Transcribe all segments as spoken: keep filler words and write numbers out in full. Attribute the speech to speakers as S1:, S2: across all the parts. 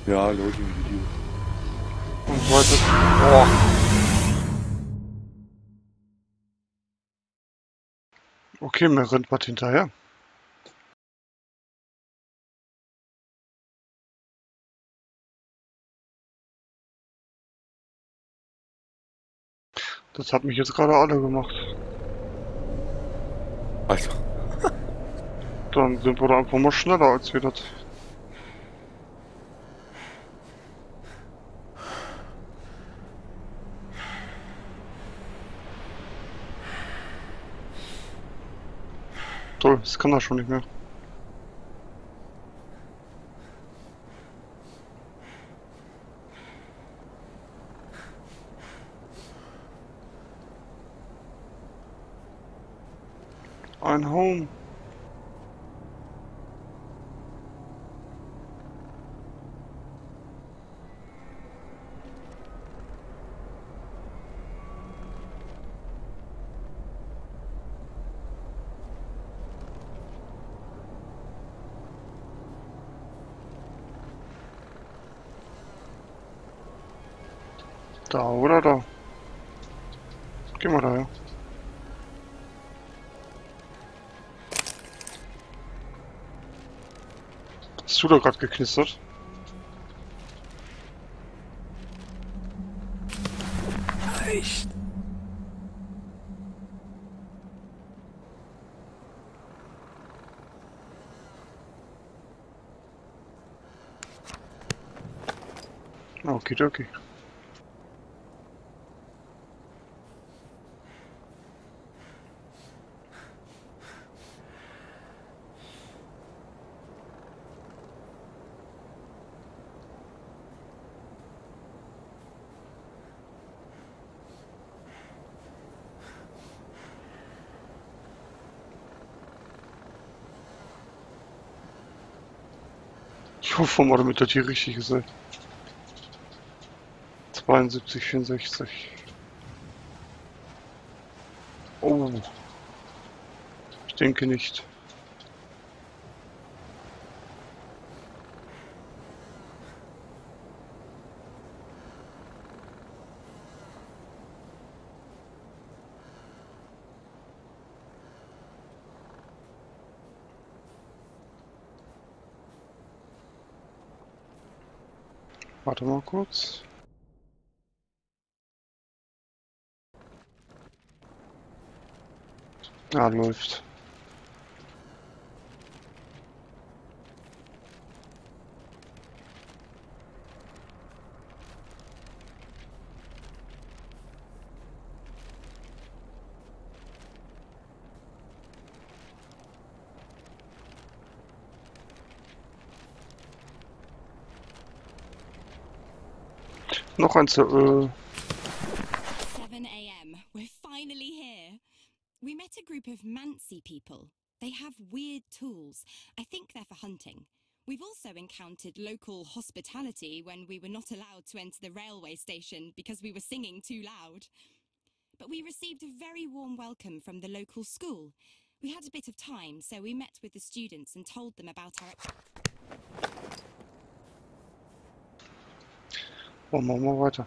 S1: Ja, Leute im Video.
S2: Und weiter. Boah. Okay, mir rennt was hinterher. Das hat mich jetzt gerade alle gemacht.
S1: Alter.
S2: Dann sind wir da einfach mal schneller als wir das. Toll, das kann er schon nicht mehr. Ein Home. Da oder da? Geh mal daher. Hast du da gerade geknistert?
S1: Echt?
S2: Okay, okay. Ich hoffe mal, damit das hier richtig ist. ey. zweiundsiebzig, vierundsechzig. Oh. Ich denke nicht. Warte mal kurz. Ah, läuft. Noch eins, äh,
S3: seven a m We're finally here. We met a group of Mansi people. They have weird tools. I think they're for hunting. We've also encountered local hospitality when we were not allowed to enter the railway station because we were singing too loud. But we received a very warm welcome from the local school. We had a bit of time, so we met with the students and told them about our...
S2: machen wir mal weiter.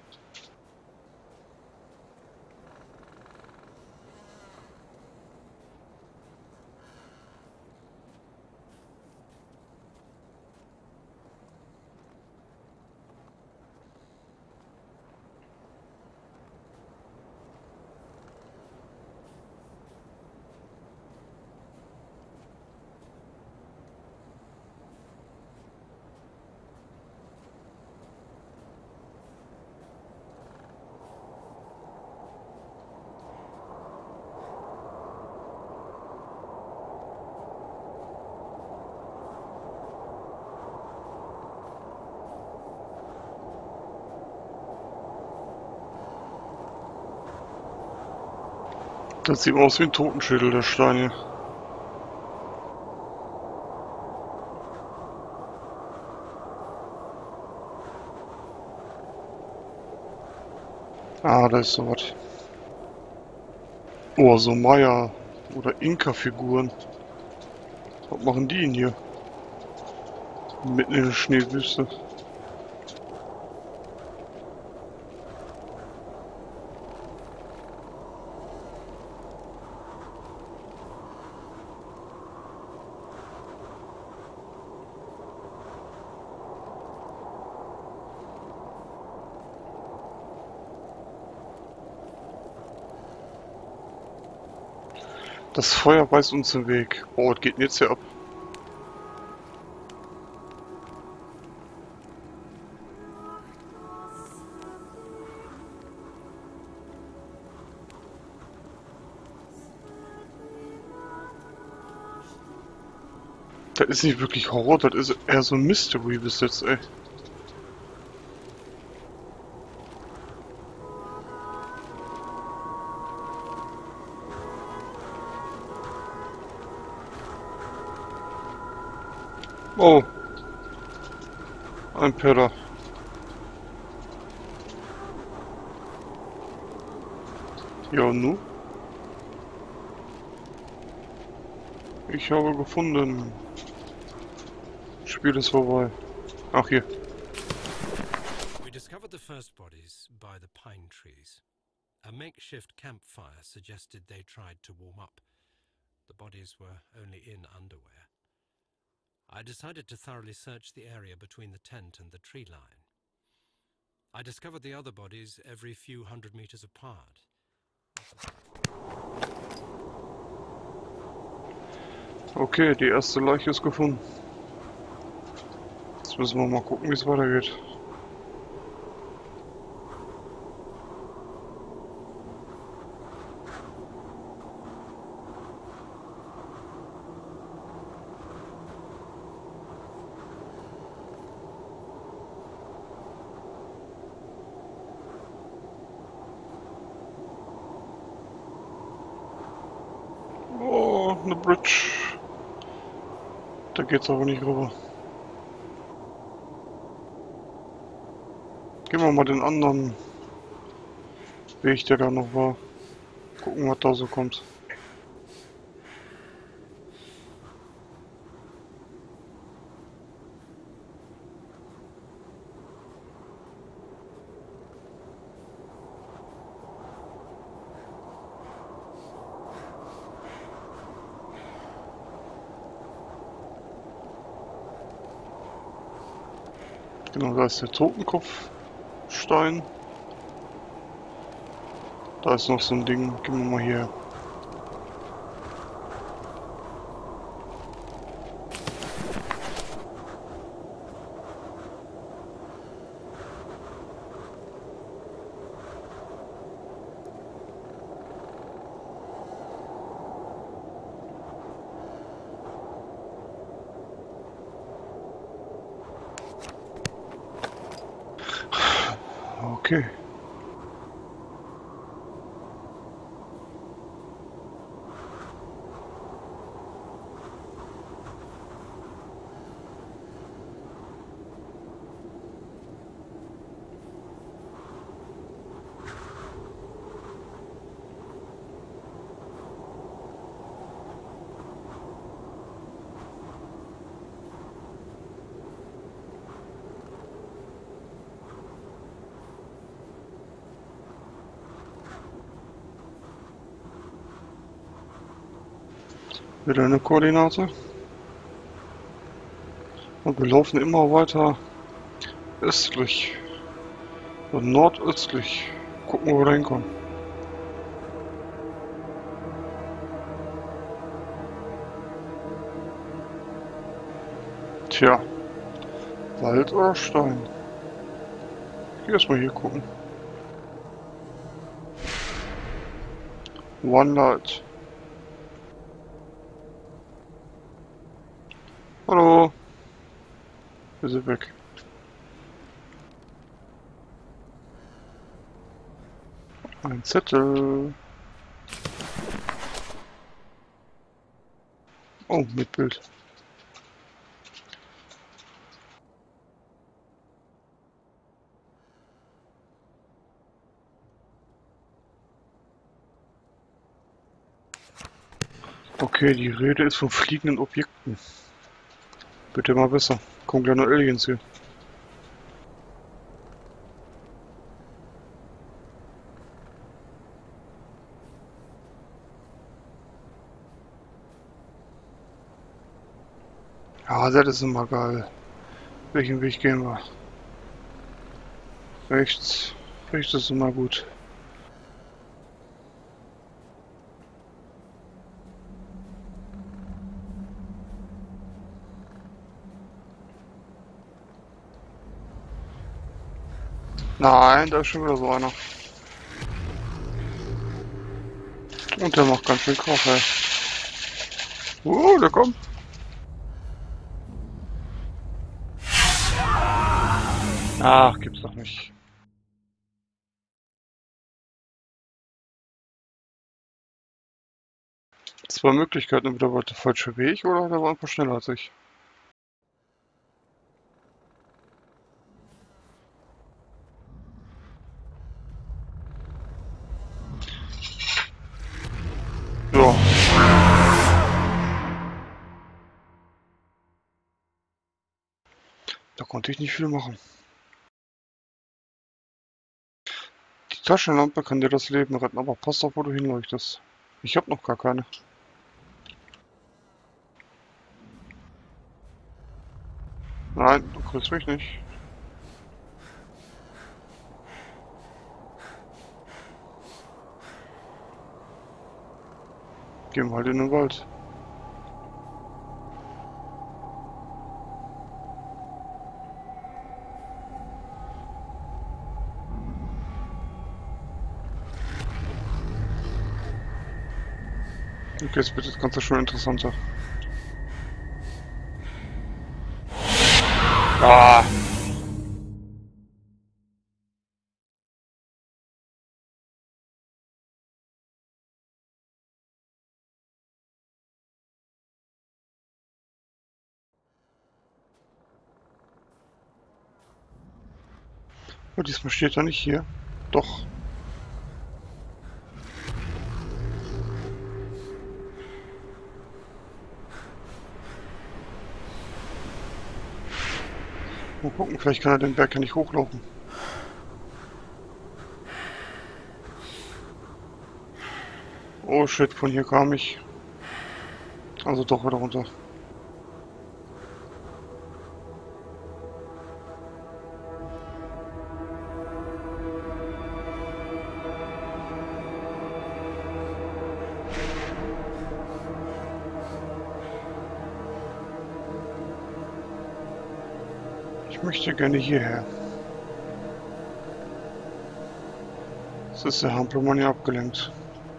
S2: Das sieht aus wie ein Totenschädel, der Stein hier. Ah, da ist sowas. Oh, so Maya- oder Inka-Figuren. Was machen die denn hier? Mitten in der Schneewüste. Das Feuer weist uns den Weg. Oh, was geht denn jetzt hier ab? Das ist nicht wirklich Horror, das ist eher so ein Mystery bis jetzt, ey. Oh. Ein Perler. Ja, nu? Ich habe gefunden. Spiel ist vorbei. Ach, hier.
S4: We discovered the first bodies by the pine trees. A makeshift campfire suggested they tried to warm up. The bodies were only in underwear. I decided to thoroughly search the area between the tent and the tree line. I discovered the other bodies every few hundred meters apart.
S2: Okay, die erste Leiche ist gefunden. Jetzt müssen wir mal gucken, wie es weitergeht. Oh, eine Bridge. Da geht's aber nicht rüber. Gehen wir mal den anderen Weg, der da noch war. Gucken, was da so kommt. Genau, da ist der Totenkopfstein. Da ist noch so ein Ding. Gehen wir mal hier. Okay. Wieder eine Koordinate. Und wir laufen immer weiter östlich. Und nordöstlich. Gucken, wo wir da hinkommen. Tja. Wald oder Stein? Ich geh erstmal hier gucken. One Light. Hallo. Wir sind weg. Ein Zettel. Oh, mit Bild. Okay, die Rede ist von fliegenden Objekten. Bitte mal besser. Kommen gleich noch Aliens hier. Ja, das ist immer geil. Welchen Weg gehen wir? Rechts. Rechts ist immer gut. Nein, da ist schon wieder so einer. Und der macht ganz schön Krach, ey. Uh, der kommt. Ach, gibt's doch nicht. Zwei Möglichkeiten, entweder war der falsche Weg oder der war einfach schneller als ich. Ja. Da konnte ich nicht viel machen. Die Taschenlampe kann dir das Leben retten, aber passt auf, wo du hinleuchtest. Ich hab noch gar keine. Nein, du kriegst mich nicht. Gehen wir halt in den Wald. Okay, jetzt wird das Ganze schon interessanter. Ah! Oh, diesmal steht er nicht hier. Doch. Mal gucken, vielleicht kann er den Berg ja nicht hochlaufen. Oh shit, von hier kam ich. Also doch wieder runter. Ich möchte gerne hierher. Das ist der Hampelmann ja abgelenkt.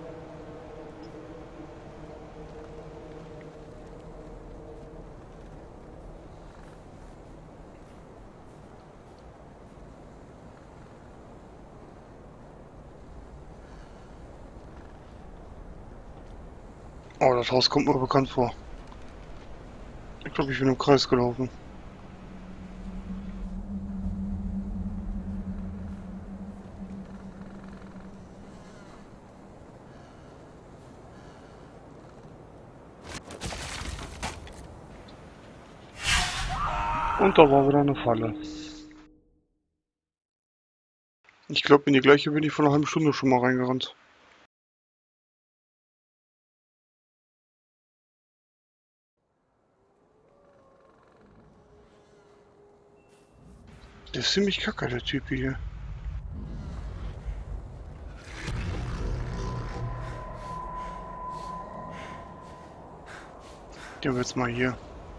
S2: Oh, das Haus kommt mir bekannt vor. Ich glaube, ich bin im Kreis gelaufen. Und da war wieder eine Falle. Ich glaube, in die gleiche bin ich vor einer halben Stunde schon mal reingerannt. Der ist ziemlich kacke, der Typ hier. Der wird jetzt mal hier.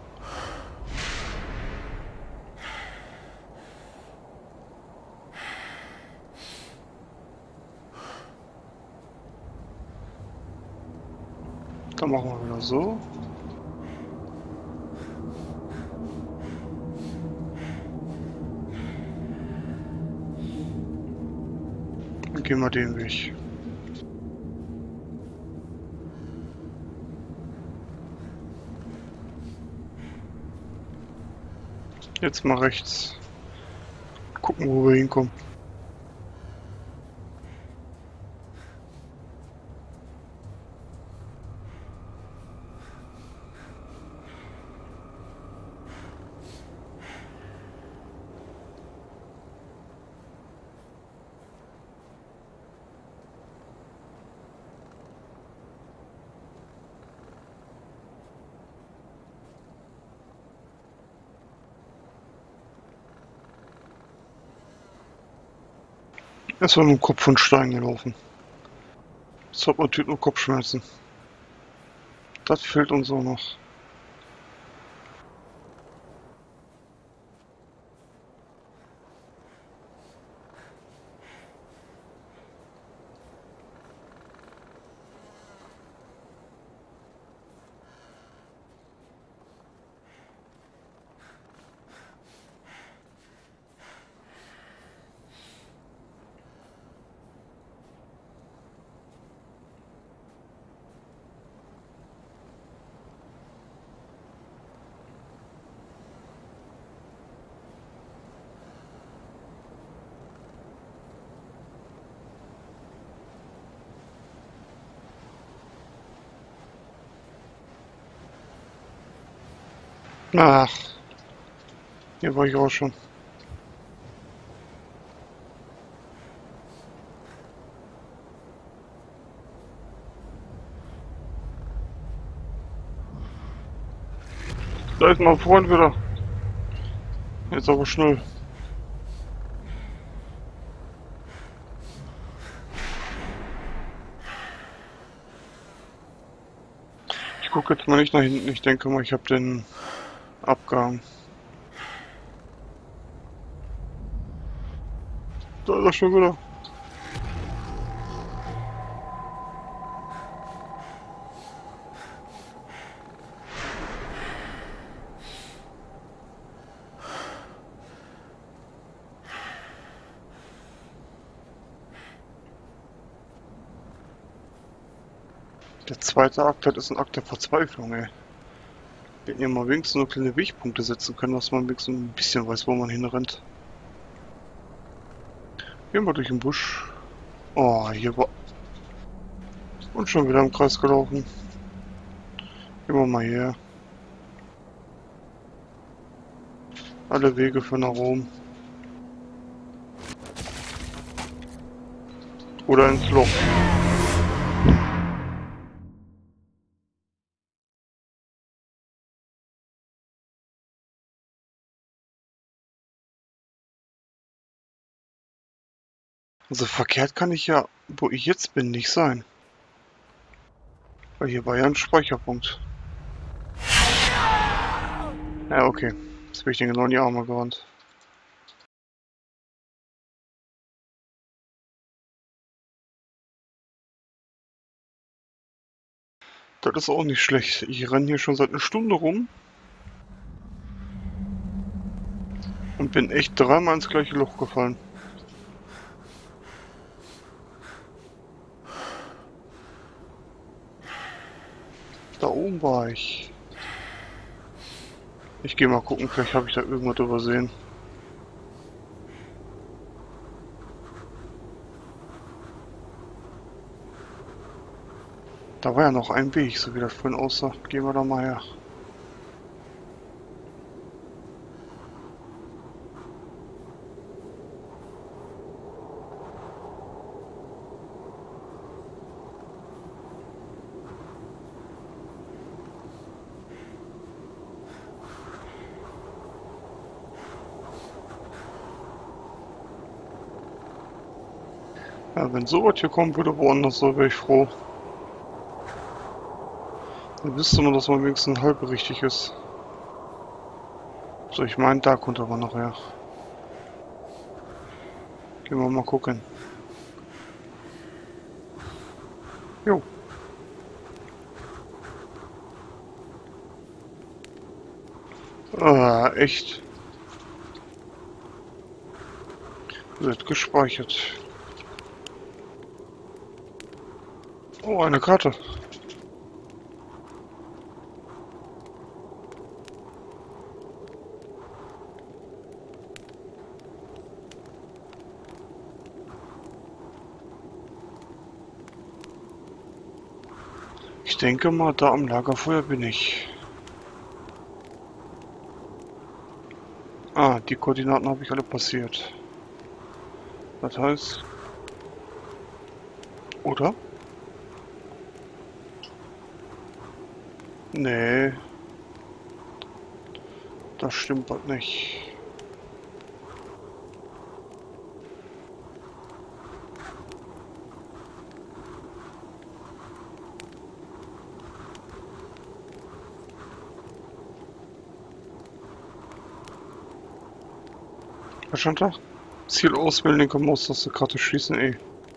S2: Dann machen wir wieder so. Dann gehen wir den Weg. Jetzt mal rechts. Gucken, wo wir hinkommen. Es war nur Kopf von Stein gelaufen. Jetzt hat man natürlich nur Kopfschmerzen. Das fehlt uns auch noch. Ach. Hier war ich auch schon. Da ist mein Freund wieder. Jetzt aber schnell. Ich gucke jetzt mal nicht nach hinten. Ich denke mal, ich habe den Abgang. Da ist er schon wieder. Der zweite Akt, das ist ein Akt der Verzweiflung, ey. Wir hätten ja mal wenigstens nur kleine Wegpunkte setzen können, dass man wenigstens ein bisschen weiß, wo man hinrennt. Gehen wir durch den Busch. Oh, hier war... Und schon wieder im Kreis gelaufen. Gehen wir mal her. Alle Wege führen nach Rom. Oder ins Loch. Also verkehrt kann ich ja, wo ich jetzt bin, nicht sein. Weil hier war ja ein Speicherpunkt. Ja, okay. Jetzt bin ich den genau in die Arme gerannt. Das ist auch nicht schlecht. Ich renne hier schon seit einer Stunde rum. Und bin echt dreimal ins gleiche Loch gefallen. Da oben war ich. Ich gehe mal gucken, vielleicht habe ich da irgendwas übersehen. Da war ja noch ein Weg, so wie das vorhin aussah. Gehen wir da mal her. Ja, wenn sowas hier kommen würde, woanders so, wäre ich froh. Dann wüsste man, dass man wenigstens halb richtig ist. So, ich meine, da konnte man noch her. Gehen wir mal gucken. Jo. Ah, echt. Wird gespeichert. Oh, eine Karte. Ich denke mal, da am Lagerfeuer bin ich. Ah, die Koordinaten habe ich alle passiert. Das heißt... Oder? Nee. Das stimmt was nicht. Was stand da? Ziel auswählen, linke Maustaste, Karte schließen, E.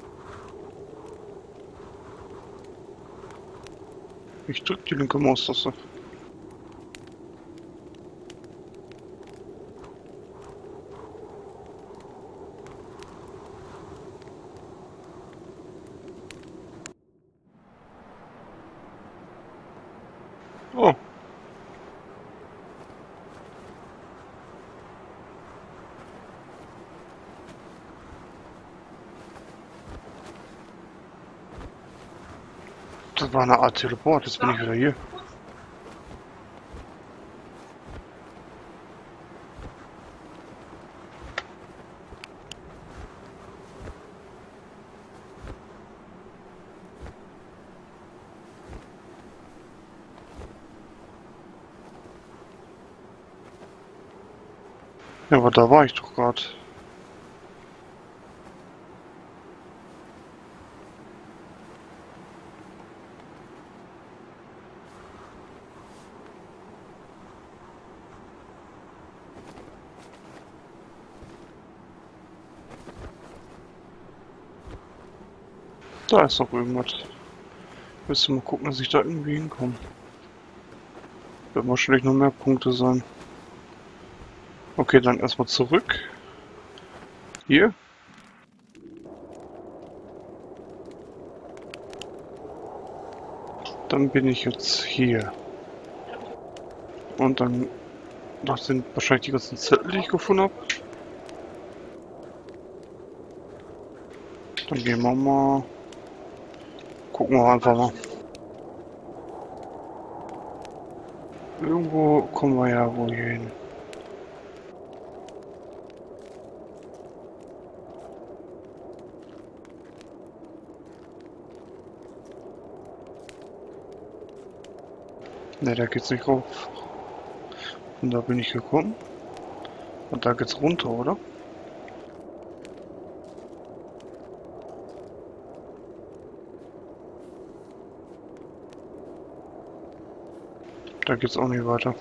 S2: Ich drück die linke Maustaste. Oh. Das war eine Art Teleport, jetzt bin ich wieder hier. Ja, aber da war ich doch gerade. Da ist noch irgendwas. Müsste mal gucken, dass ich da irgendwie hinkomme. Wird wahrscheinlich noch mehr Punkte sein. Okay, dann erstmal zurück. Hier. Dann bin ich jetzt hier. Und dann... Das sind wahrscheinlich die ganzen Zettel, die ich gefunden habe. Dann gehen wir mal... Gucken wir einfach mal. Irgendwo kommen wir ja wohl hier hin. Ne, da geht's nicht rauf. Und da bin ich gekommen. Und da geht's runter, oder? Da geht's auch nicht weiter.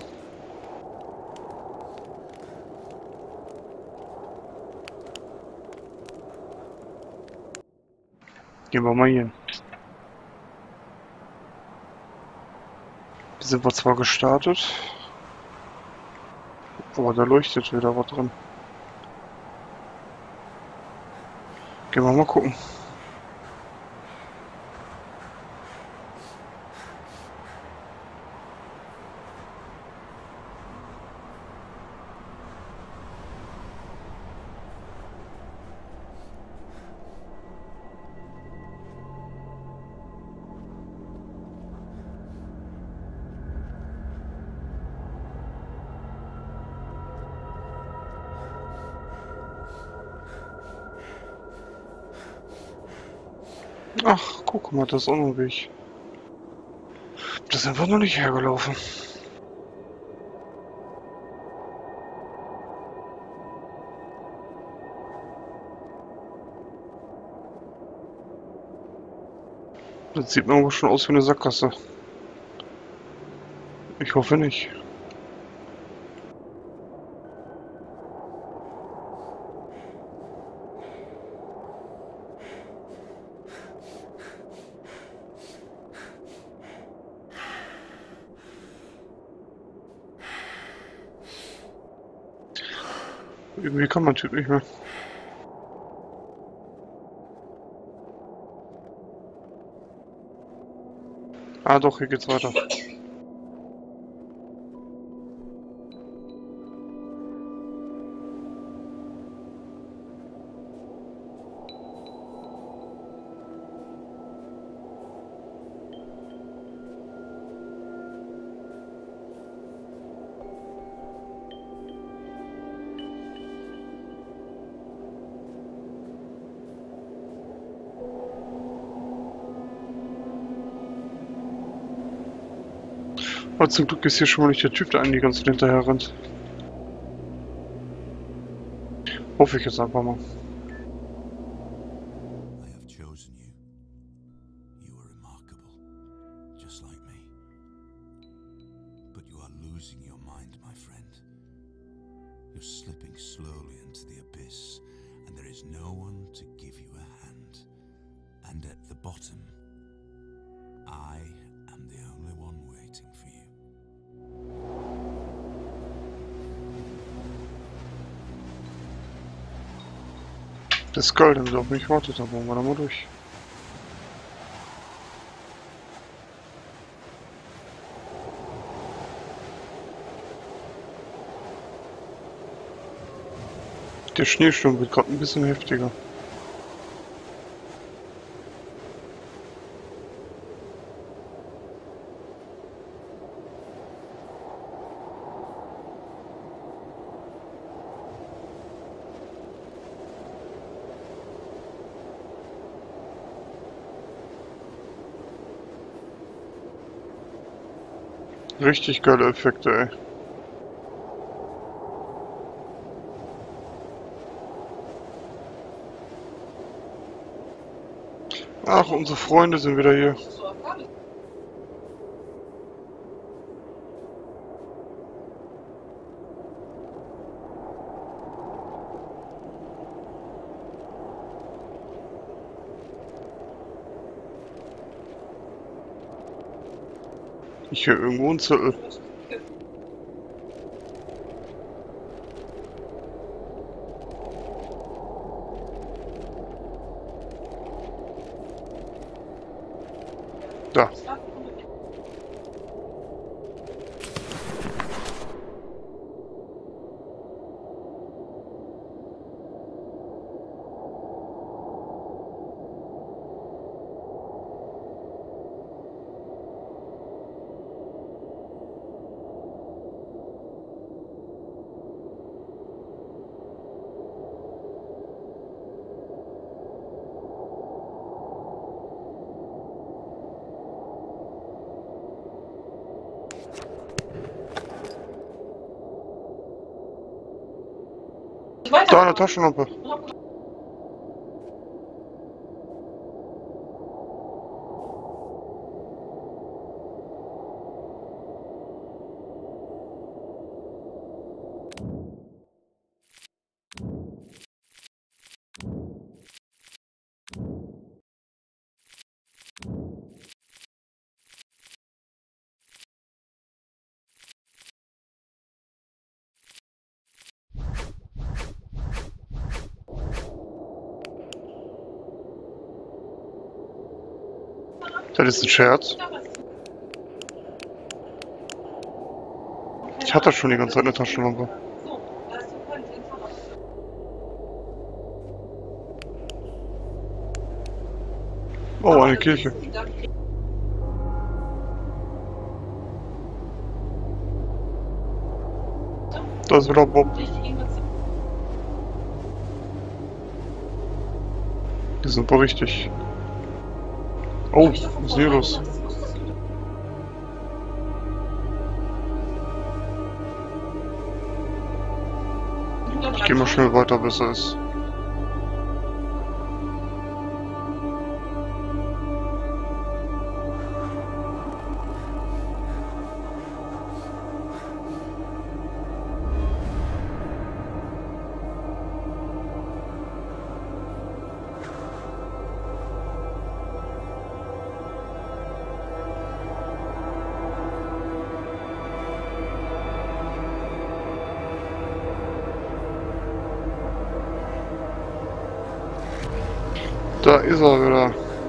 S2: Gehen wir mal hier hin. Hier sind wir zwar gestartet, aber da leuchtet wieder was drin. Gehen wir mal gucken. Ach, guck mal, das ist auch noch ein Weg. Das sind wir noch nicht hergelaufen. Das sieht mir aber schon aus wie eine Sackgasse. Ich hoffe nicht. Irgendwie kann man Typ nicht mehr. Ah doch, hier geht's weiter. Aber zum Glück ist hier schon mal nicht der Typ, der einen die ganze Zeit hinterher rennt. Hoffe ich jetzt einfach mal.
S5: I have chosen you. You are remarkable, just like me. But you are losing your mind, my friend. You're slipping slowly into the abyss, and there is no one to give you a hand. And at the bottom, I am the only one waiting for you.
S2: Das ist geil, damit auf mich wartet, dann wollen wir da mal durch. Der Schneesturm wird gerade ein bisschen heftiger. Richtig geile Effekte, ey. Ach, unsere Freunde sind wieder hier. Ich höre irgendwo einen Zettel. Da. Da eine Taschenlampe. Das ist ein Scherz. Ich hatte schon die ganze Zeit eine Taschenlampe. Oh, eine Kirche. Da ist wieder Bob. Die sind berichtig. Oh, was ist hier los? Ich gehe mal schnell weiter, bis er ist. Da ist er wieder.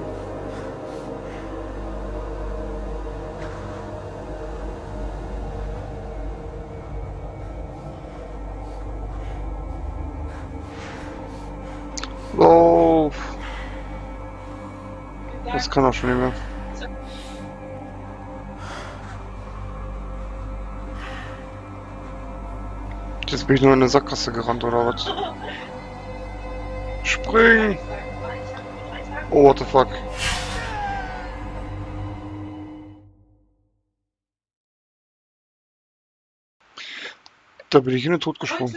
S2: Lauf! Das kann er schon nicht mehr. Jetzt bin ich nur in eine Sackgasse gerannt, oder was? Spring! Oh, what the fuck. Da bin ich in den Tod gesprungen.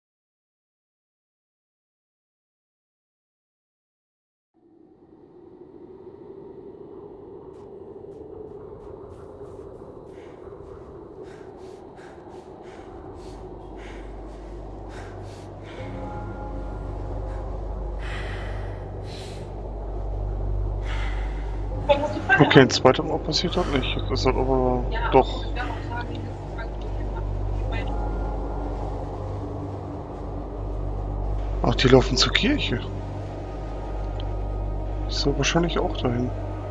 S2: Okay, ein zweites Mal passiert das nicht. Das ist aber doch. Ach, die laufen zur Kirche. Ist ja wahrscheinlich auch dahin.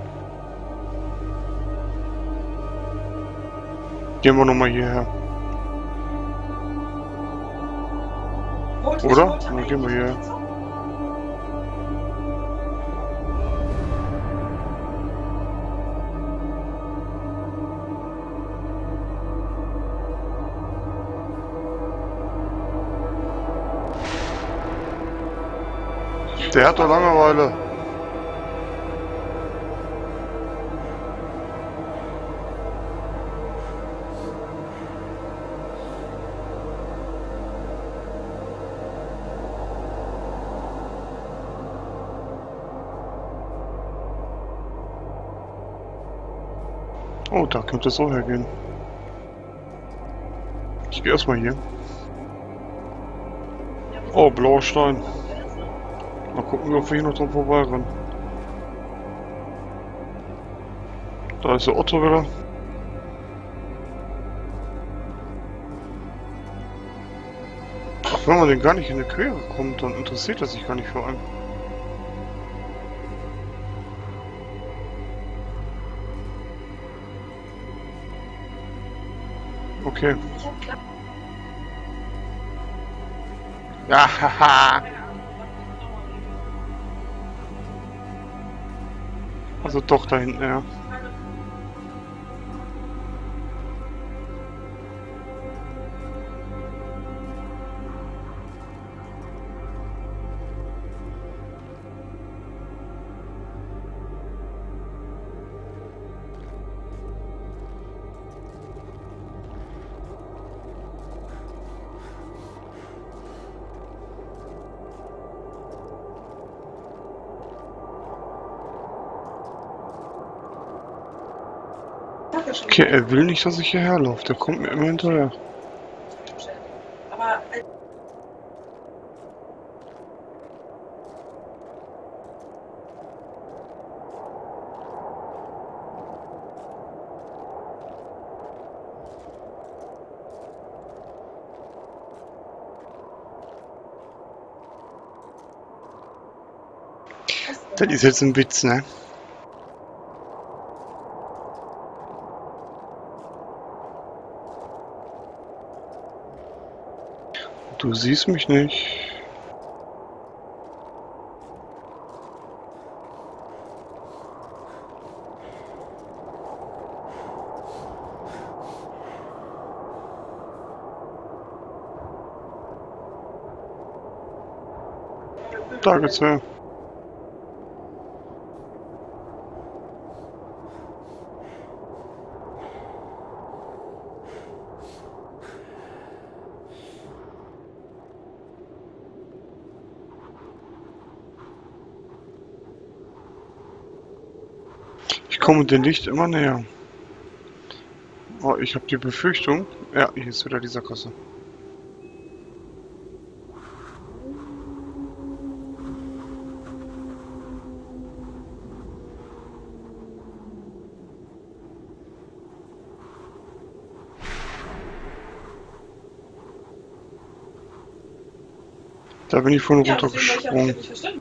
S2: Gehen wir nochmal hierher. Oder? Dann gehen wir hierher. Der hat doch Langeweile. Oh, da könnte es auch hergehen. Ich gehe erstmal hier. Oh, blauer Stein. Mal gucken, ob wir hier noch dran vorbeirennen. Da ist der Otto wieder. Ach, wenn man den gar nicht in die Quere kommt, dann interessiert er sich gar nicht für einen. Okay. Ja, haha. Also doch da hinten, ja. Okay, er will nicht, dass ich hierher laufe. Der kommt mir immer hinterher. Das ist jetzt ein Witz, ne? Du siehst mich nicht. Da geht's her. Ich komme dem Licht immer näher. Oh, ich habe die Befürchtung. Ja, hier ist wieder die Sackgasse. Da bin ich vorhin runtergesprungen.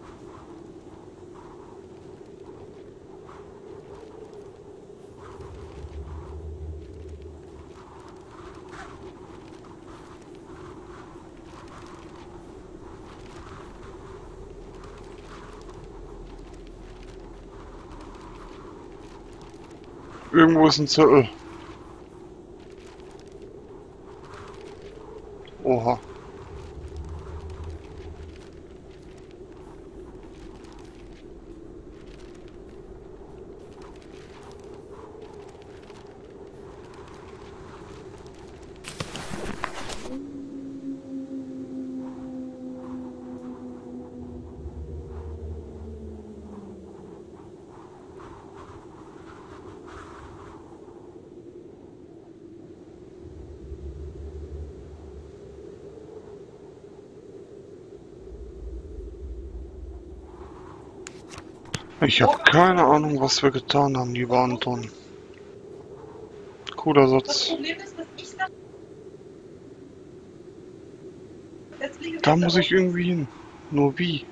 S2: Irgendwo ist ein Zettel. Oha. Ich habe keine Ahnung, was wir getan haben, lieber Anton. Cooler Satz. Da muss ich irgendwie hin. Nur wie?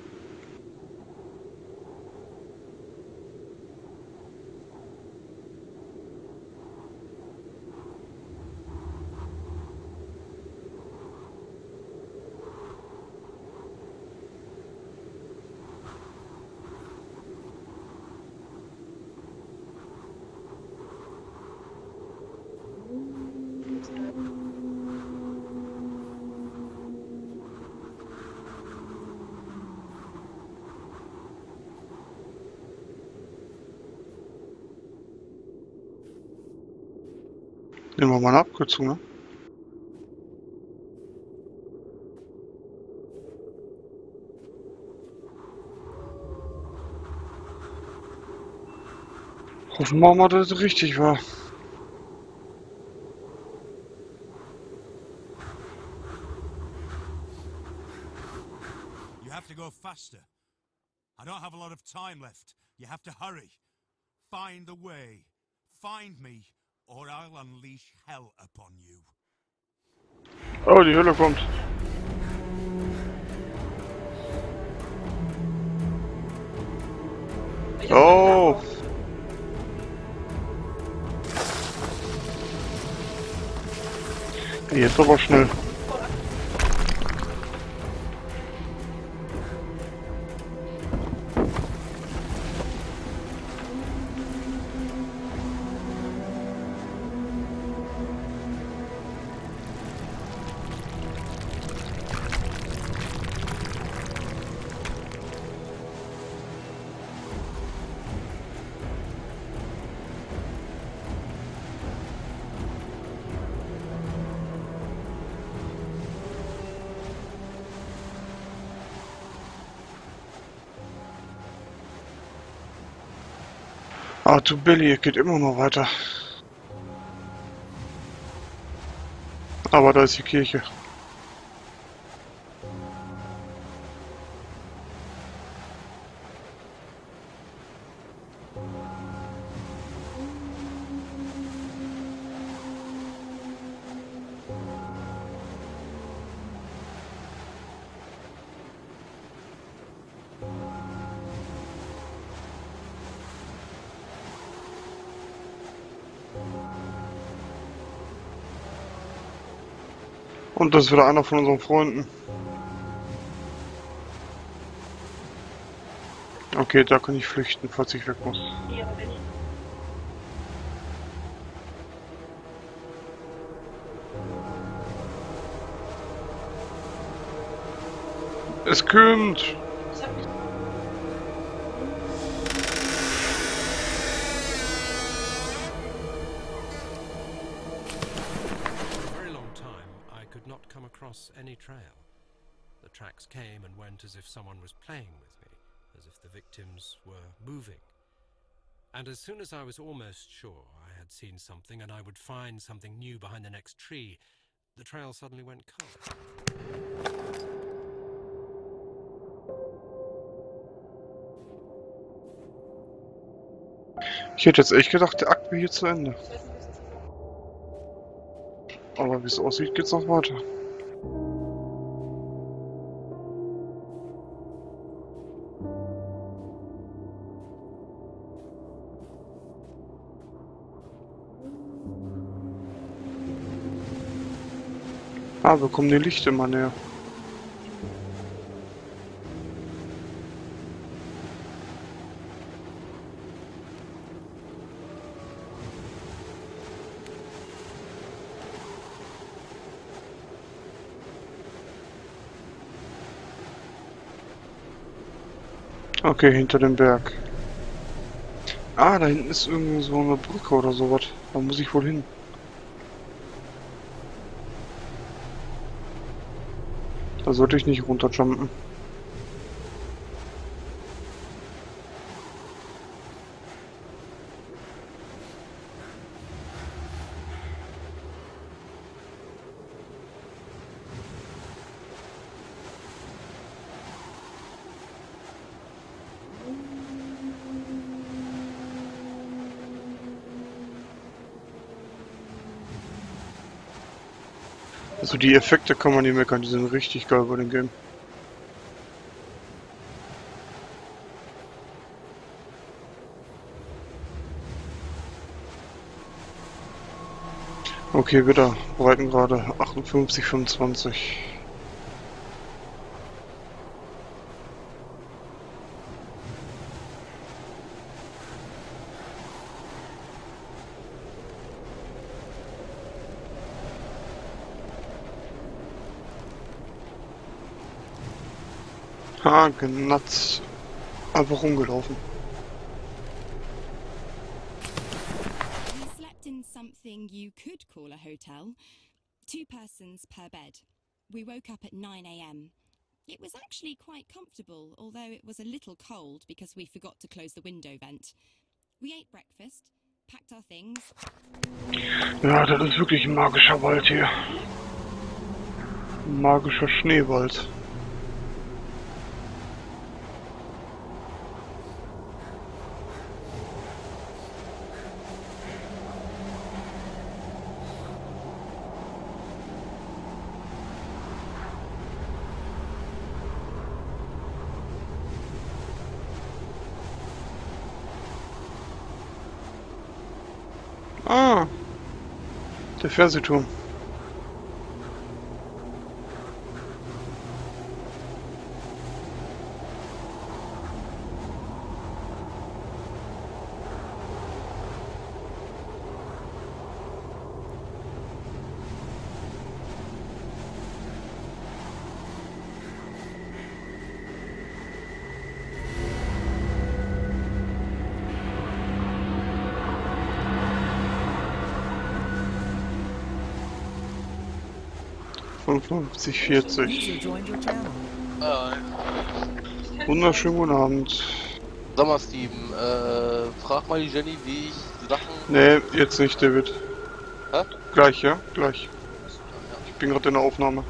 S2: Nehmen wir mal eine Abkürzung, ne? Hoffen wir mal, dass es richtig war.
S5: You have to go faster. I don't have a lot of time left. You have to hurry. Find the way. Find me, or I'll unleash hell upon you.
S2: Oh, die Hölle kommt. Oh. Jetzt aber schnell. Ah, du Billy, geht immer noch weiter. Aber da ist die Kirche. Und das ist wieder einer von unseren Freunden. Okay, da kann ich flüchten, falls ich weg muss. Es kommt!
S4: Across any trail. The tracks came and went as if someone was playing with me, as if the victims were moving. And as soon as I was almost sure I had seen something and I would find something new behind the next tree, the trail suddenly went cold.
S2: Ich hätte jetzt echt gedacht, der Akt wäre hier zu Ende. Aber wie es aussieht, geht's noch weiter. Ah, wir kommen die Lichter immer näher. Okay, hinter dem Berg. Ah, da hinten ist irgendwie so eine Brücke oder sowas. Da muss ich wohl hin. Da sollte ich nicht runterjumpen. Also die Effekte kann man nicht meckern, die sind richtig geil bei dem Game. Okay, wieder Breitengrade achtundfünfzig, fünfundzwanzig. Ha, genatzt. Einfach rumgelaufen.
S3: We slept in something you could call a hotel. Two persons per bed. We woke up at nine a m. It was actually quite comfortable, although it was a little cold because we forgot to close the window vent. We ate breakfast, packed our things.
S2: Ja, das ist wirklich ein magischer Wald hier. Ein magischer Schneewald. Ah, der Fernsehturm. fünfundfünfzig, vierzig.
S6: Äh,
S2: Wunderschönen guten Abend.
S6: sag mal, Steven, äh, frag mal die Jenny, wie ich Sachen...
S2: Nee, jetzt nicht, David.
S6: Hä?
S2: Gleich, ja? Gleich. Ich bin gerade in der Aufnahme.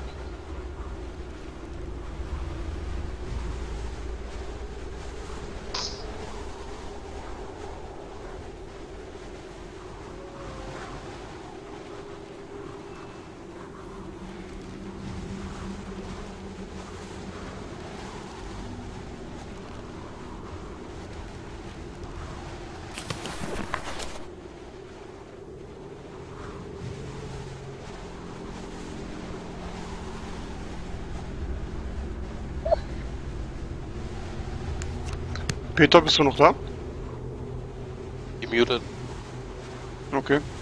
S2: Peter, bist du noch da?
S6: Gemutet.
S2: Okay.